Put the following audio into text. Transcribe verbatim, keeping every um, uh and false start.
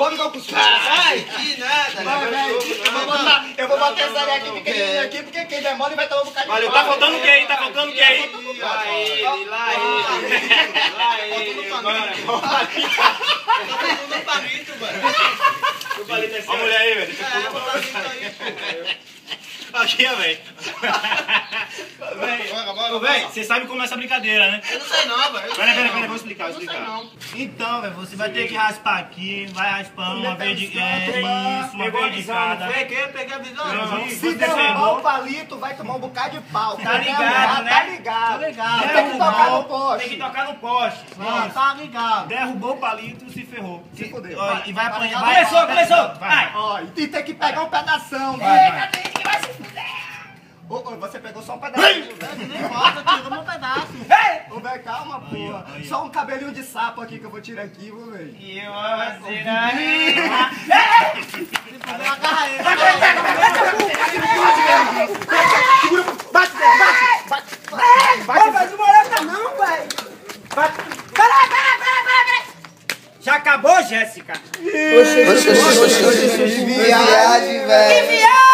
Bota igual cuscuz. Ai, que nada. Vai, velho. Eu vou botar, eu vou botar essa areia aqui pequenininha aqui, porque quem demora vai tomar um bocado de Valeu, tá faltando o que aí? Tá faltando o que aí? Lá ele, lá ele. Lá ele, mano. Tá faltando um palito, mano. O palito é seu. Olha a mulher aí, velho. Aqui, velho. Véi, você sabe como é essa brincadeira, né? Eu não sei não, velho. Pera, pera, pera, vou explicar, vou Eu não sei explicar. não. Então, velho, você vai ter que raspar aqui, vai raspando uma vez de... É isso, uma Pegou a vez de visão, cada. não Foi que eu peguei a visão. Não, Se você derrubar pegou. o palito, vai tomar um bocado de pau. Tá ligado, né? Tá ligado. Tá ligado. Tem que tocar no Derrubou, poste. Tem que tocar no poste. Ó, tá ligado. Derrubou o palito, se ferrou. Se fudeu. Ó, Vai. E vai apanhar... Começou, vai- começou. Vai. Ó, e tem que pegar um pedação. Vai, vai. Eita, tem que vai se fuder. Ô, ô, você pegou só um pedacinho, velho. Não importa, tirou meu pedaço. Ô, velho, calma, porra. aí, ó. Só um cabelinho de sapo aqui que eu vou tirar aqui, vou ver. E eu vou fazer aí. Se puder, agarra ele. Bate, bate, bate, bate. Bate, vai demorar não, velho. Bate. Peraí, peraí, peraí, peraí. Já acabou, Jéssica? Oxe, oxe, oxe, oxe, oxe, que viagem, velho. Que viagem!